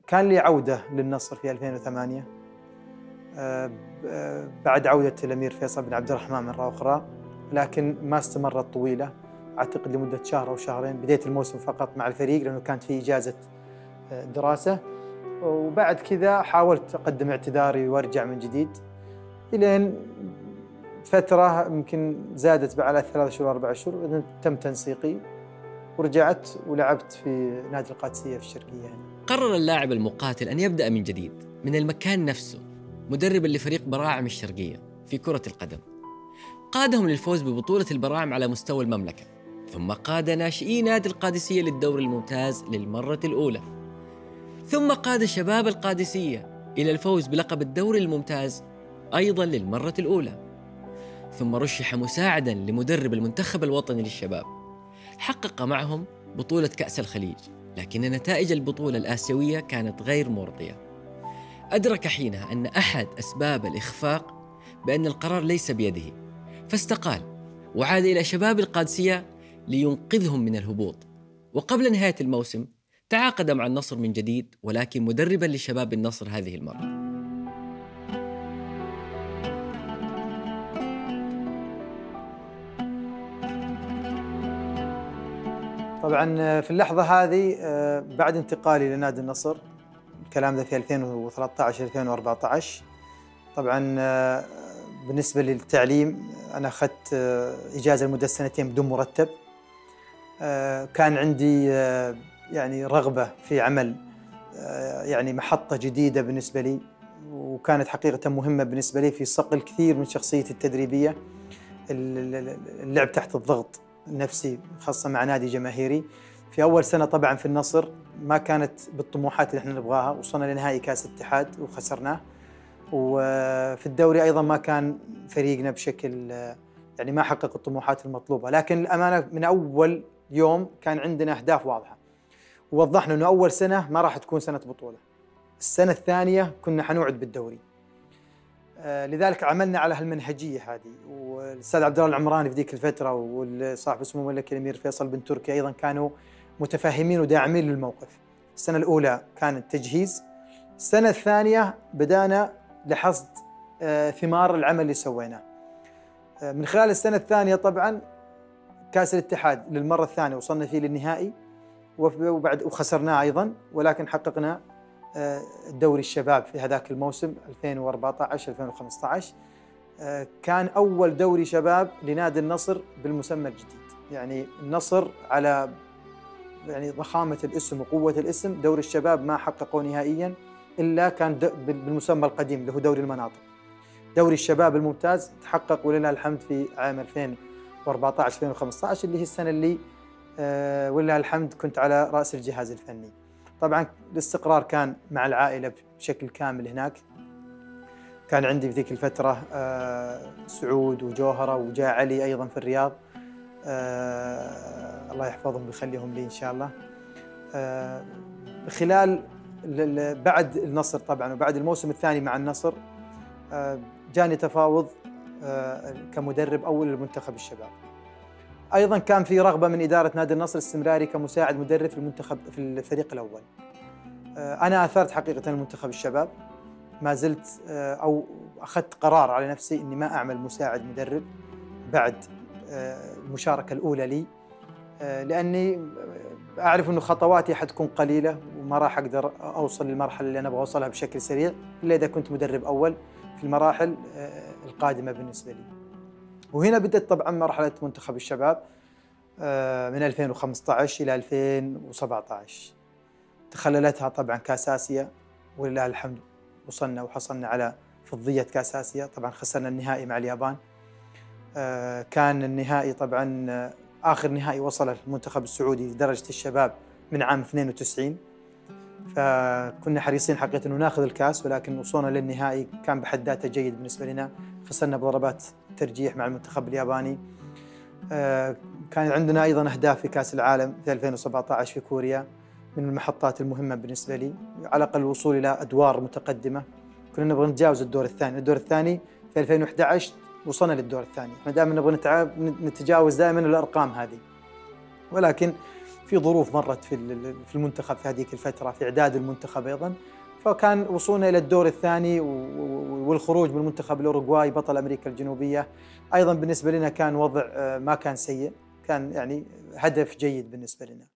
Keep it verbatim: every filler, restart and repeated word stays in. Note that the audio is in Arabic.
كان لي عودة للنصر في ألفين وثمانية بعد عودة الأمير فيصل بن عبد الرحمن مرة أخرى، لكن ما استمرت طويلة، أعتقد لمدة شهر أو شهرين. بديت الموسم فقط مع الفريق لأنه كانت في إجازة دراسة، وبعد كذا حاولت أقدم اعتذاري وأرجع من جديد، إلين فترة يمكن زادت على ثلاث شهور أربع شهور تم تنسيقي ورجعت ولعبت في نادي القادسية في الشرقية. يعني. قرر اللاعب المقاتل أن يبدأ من جديد من المكان نفسه، مدرباً لفريق براعم الشرقية في كرة القدم. قادهم للفوز ببطولة البراعم على مستوى المملكة، ثم قاد ناشئي نادي القادسية للدوري الممتاز للمرة الأولى، ثم قاد شباب القادسية إلى الفوز بلقب الدوري الممتاز أيضاً للمرة الأولى، ثم رشح مساعداً لمدرب المنتخب الوطني للشباب. حقق معهم بطولة كأس الخليج، لكن نتائج البطولة الآسيوية كانت غير مرضية. أدرك حينها أن أحد أسباب الإخفاق بأن القرار ليس بيده، فاستقال وعاد إلى شباب القادسية لينقذهم من الهبوط. وقبل نهاية الموسم تعاقد مع النصر من جديد، ولكن مدرباً لشباب النصر هذه المرة. طبعاً في اللحظة هذه بعد انتقالي لنادي النصر، الكلام ذا في ألفين وثلاثة عشر ألفين وأربعة عشر، طبعاً بالنسبة للتعليم أنا أخذت إجازة لمدة سنتين بدون مرتب. كان عندي يعني رغبة في عمل يعني محطة جديدة بالنسبة لي، وكانت حقيقة مهمة بالنسبة لي في صقل كثير من شخصيتي التدريبية، اللعب تحت الضغط النفسي خاصة مع نادي جماهيري. في أول سنة طبعاً في النصر ما كانت بالطموحات اللي احنا نبغاها، وصلنا لنهائي كأس الاتحاد وخسرناه، وفي الدوري أيضاً ما كان فريقنا بشكل يعني ما حقق الطموحات المطلوبة. لكن الأمانة من أول يوم كان عندنا أهداف واضحة، ووضحنا أنه أول سنة ما راح تكون سنة بطولة، السنة الثانية كنا حنوعد بالدوري. آه لذلك عملنا على هالمنهجية هذه، والأستاذ عبد الله العمراني في ذيك الفترة والصاحب اسمه الملك الأمير فيصل بن تركي أيضاً كانوا متفاهمين وداعمين للموقف. السنة الأولى كان التجهيز، السنة الثانية بدأنا لحصد آه ثمار العمل اللي سويناه. آه من خلال السنة الثانية طبعاً كأس الاتحاد للمرة الثانية وصلنا فيه للنهائي، وبعد وخسرناه أيضاً، ولكن حققنا دوري الشباب في هذاك الموسم ألفين وأربعة عشر ألفين وخمسة عشر. كان أول دوري شباب لنادي النصر بالمسمى الجديد، يعني النصر على يعني ضخامة الاسم وقوة الاسم، دوري الشباب ما حققوا نهائياً إلا كان بالمسمى القديم اللي هو دوري المناطق. دوري الشباب الممتاز تحقق ولله الحمد في عام ألفين وأربعة عشر ألفين وخمسة عشر، اللي هي السنة اللي أه ولله الحمد كنت على رأس الجهاز الفني. طبعاً الاستقرار كان مع العائلة بشكل كامل هناك، كان عندي في ذيك الفترة أه سعود وجوهرة وجاء علي أيضاً في الرياض، أه الله يحفظهم ويخليهم لي إن شاء الله. أه خلال بعد النصر طبعاً وبعد الموسم الثاني مع النصر أه جاني تفاوض أه كمدرب أول لمنتخب الشباب. أيضاً كان في رغبة من إدارة نادي النصر استمراري كمساعد مدرب في المنتخب في الفريق الأول. أنا آثرت حقيقة المنتخب الشباب، ما زلت أو أخذت قرار على نفسي إني ما أعمل مساعد مدرب بعد المشاركة الأولى لي، لأني أعرف إنه خطواتي حتكون قليلة وما راح أقدر أوصل للمرحلة اللي أنا أبغى أوصلها بشكل سريع إلا إذا كنت مدرب أول في المراحل القادمة بالنسبة لي. وهنا بدأت طبعاً مرحلة منتخب الشباب من ألفين وخمسة عشر إلى ألفين وسبعة عشر، تخللتها طبعاً كأس آسيا ولله الحمد وصلنا وحصلنا على فضية كأس آسيا. طبعاً خسرنا النهائي مع اليابان، كان النهائي طبعاً آخر نهائي وصل المنتخب السعودي لدرجة الشباب من عام اثنين وتسعين، فكنا حريصين حقيقة أنه ناخذ الكأس، ولكن وصولنا للنهائي كان بحد ذاته جيد بالنسبة لنا. خسرنا بضربات ترجيح مع المنتخب الياباني. كان عندنا أيضاً أهداف في كأس العالم في ألفين وسبعة عشر في كوريا، من المحطات المهمة بالنسبة لي، على الأقل الوصول إلى أدوار متقدمة. كنا نبغى نتجاوز الدور الثاني، الدور الثاني في ألفين وأحد عشر وصلنا للدور الثاني. احنا دائما نبغى نتجاوز دائما الأرقام هذه، ولكن في ظروف مرت في في المنتخب في هذيك الفترة، في إعداد المنتخب أيضا، فكان وصولنا إلى الدور الثاني والخروج من المنتخب الأوروغواي بطل أمريكا الجنوبية أيضا بالنسبة لنا كان وضع ما كان سيء، كان يعني هدف جيد بالنسبة لنا.